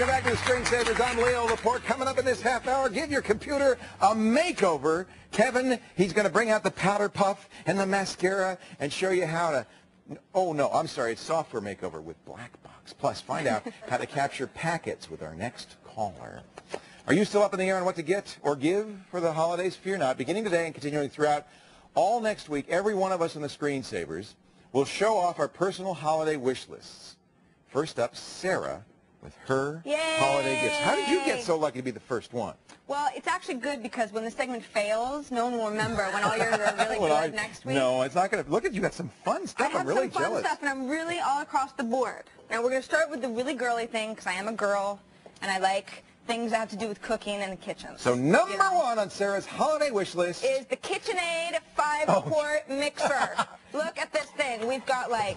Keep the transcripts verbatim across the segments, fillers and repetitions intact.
Welcome back to the Screensavers. I'm Leo Laporte. Coming up in this half hour, give your computer a makeover. Kevin, he's going to bring out the powder puff and the mascara and show you how to... Oh, no, I'm sorry. It's software makeover with Black Box. Plus, find out how to capture packets with our next caller. Are you still up in the air on what to get or give for the holidays? Fear not. Beginning today and continuing throughout all next week, every one of us in the Screensavers will show off our personal holiday wish lists. First up, Sarah with her Yay! holiday gifts. How did you get so lucky to be the first one? Well, it's actually good because when the segment fails, no one will remember when all yours are really well, good I, next week. No, it's not going to. Look at you, got some fun stuff. I have I'm really some fun jealous. stuff, and I'm really all across the board. Now, we're going to start with the really girly thing because I am a girl, and I like things that have to do with cooking in the kitchen. So number you know? one on Sarah's holiday wish list is the KitchenAid five-quart oh. mixer. Look at this thing. We've got like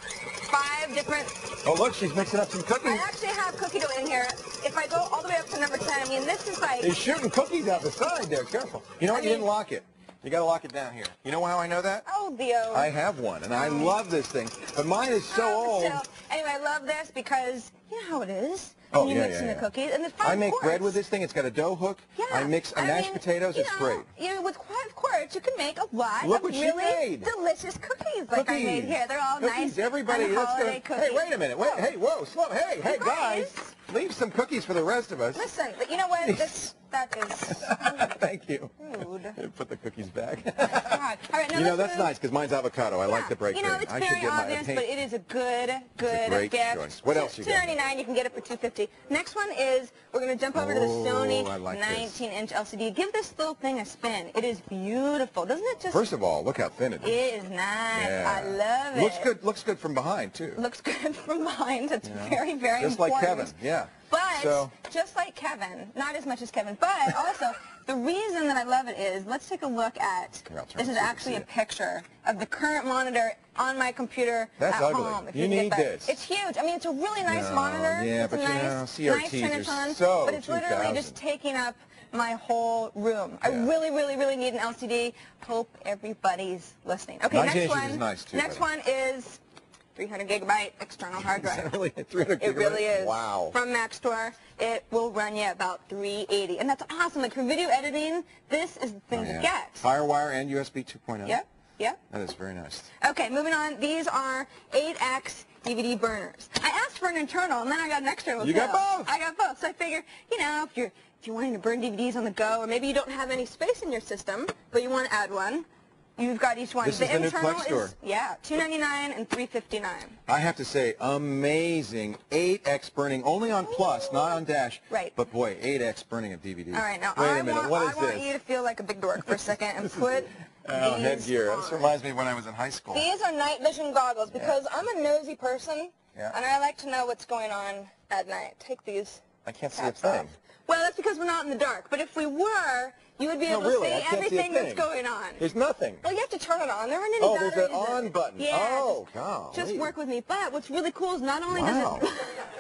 five different... Oh, look, she's mixing up some cookies. I actually have cookie dough in here. If I go all the way up to number ten, I mean, this is like... He's shooting cookies out the side there. Careful. You know what? I you mean, didn't lock it. You got to lock it down here. You know how I know that? Oh, Leo. I have one, and I love this thing. But mine is so oh, old. So, anyway, I love this because you know how it is. Oh, when you yeah, mix yeah, in yeah. the cookies, and it's five I make quarts. bread with this thing. It's got a dough hook. Yeah. I mix I mashed mean, potatoes. It's know, great. You know, with five quarts, you can make a lot Look of what she really made. delicious cookies, like Cookies. I made here. They're all cookies. nice. Everybody, and let's holiday go. cookies. Hey, wait a minute. Wait. Oh. Hey, whoa, slow. Hey, hey, You guys. guys. Leave some cookies for the rest of us. Listen, but you know what? This, that is Thank you. rude. Put the cookies back. God. All right, now you know, that's move. nice because mine's avocado. I Yeah. like the break You know, thing. it's I very should get obvious, my, but it is a good, good It's a great gift. choice. What else you got? two ninety-nine, you can get it for two fifty. Next one is we're going to jump over to the Oh, Sony I like nineteen inch L C D. Give this little thing a spin. It is beautiful. Doesn't it just... First of all, look how thin it is. It is nice. Yeah. I love it. Looks good. Looks good from behind too. Looks good from behind. It's You know? very, very Just important. like Kevin. Yeah. But So, just like Kevin, not as much as Kevin, but also the reason that I love it is, let's take a look at, Here, I'll turn this it is so you can actually see a it. picture of the current monitor on my computer That's at ugly. home. If You you, can need get that. this. It's huge. I mean, it's a really nice No, monitor. yeah, it's but a you nice, know, C R Ts nice are Trinitron, so but it's literally two thousand. just taking up my whole room. I Yeah. really, really, really need an L C D. Hope everybody's listening. Okay, nineteen next inches one. is nice too, next buddy. one is three hundred gigabyte external hard Is drive. that really three hundred It really gigabytes? is. Wow. From Mac Store, it will run you about three eighty, and that's awesome. Like for video editing, this is the thing Oh, yeah. to get. Firewire and U S B two point oh. Yep, yep. That is very nice. Okay, moving on. These are eight X D V D burners. I asked for an internal, and then I got an external. You too. got both. I got both. So I figure, you know, if you're if you're wanting to burn D V Ds on the go, or maybe you don't have any space in your system, but you want to add one, you've got each one. This is the new internal Plex store. is yeah, two ninety-nine and three fifty-nine. I have to say, amazing. eight X burning, only on Plus, not on Dash. Right. But boy, eight X burning of D V Ds. All right, now Wait I a minute, want, what I is want this? you to feel like a big dork for a second and put Oh, these headgear. on. This reminds me of when I was in high school. These are night vision goggles because I'm a nosy person, Yeah. and I like to know what's going on at night. Take these I can't see a caps thing. off. Well, that's because we're not in the dark. But if we were, you would be No, able really, to I see can't see a everything that's thing. going on. There's nothing. Well, you have to turn it on. There aren't any Oh, there's batteries. an on in- button. Yeah. Oh, just, golly. just work with me. But what's really cool is not only Wow. does it...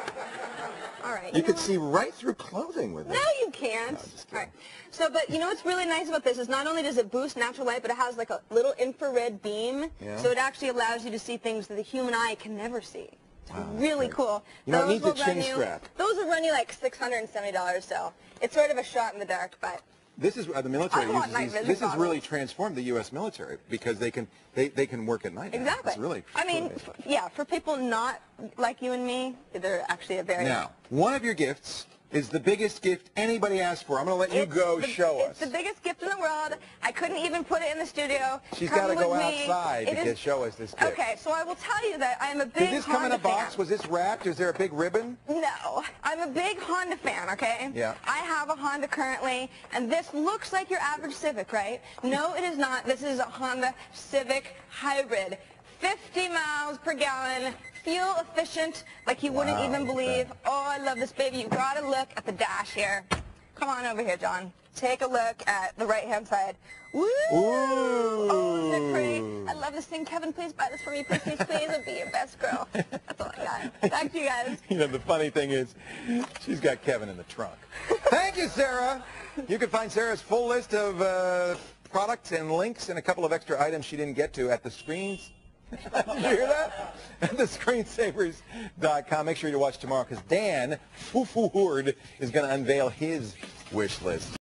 All right. You know could what? see right through clothing with it. No, you can't. No, just kidding. All right. So, but you know what's really nice about this is not only does it boost natural light, but it has like a little infrared beam. Yeah. So it actually allows you to see things that the human eye can never see. It's Wow, really great. cool. You know, it Those needs a will run chin you- strap. Those will run you like six hundred seventy dollars, so it's sort of a shot in the dark, but... This is uh, the military I want uses night these. vision This has goggles. really transformed the U S military because they can they, they can work at night. now. Exactly. It's really. I mean, truly- f- yeah, for people not like you and me, they're actually a very... Now, one of your gifts is the biggest gift anybody asked for. I'm going to let you It's go the- show it's us. the biggest gift in the world. I couldn't even put it in the studio. She's Come got to with go me. outside It to is- get, show us this gift. Okay, so I will tell you that I'm a big Did this come in Honda a box? fan. Was this wrapped? Is there a big ribbon? No, I'm a big Honda fan, okay? Yeah. I have a Honda currently, and this looks like your average Civic, right? No, it is not. This is a Honda Civic Hybrid. fifty miles per gallon, fuel efficient, like you wouldn't Wow, even look at believe. that. Oh, I love this baby. You've got to look at the dash here. Come on over here, John. Take a look at the right-hand side. Woo! Ooh. Oh, isn't it pretty? I love this thing. Kevin, please buy this for me. Please, please, please. I'll be your best girl. That's all I got. Back to you guys. You know, the funny thing is, she's got Kevin in the trunk. Thank you, Sarah. You can find Sarah's full list of uh, products and links and a couple of extra items she didn't get to at the screens Did you hear that? At the screensavers dot com. Make sure you watch tomorrow because Dan Foo Foo Hoord is going to unveil his wish list.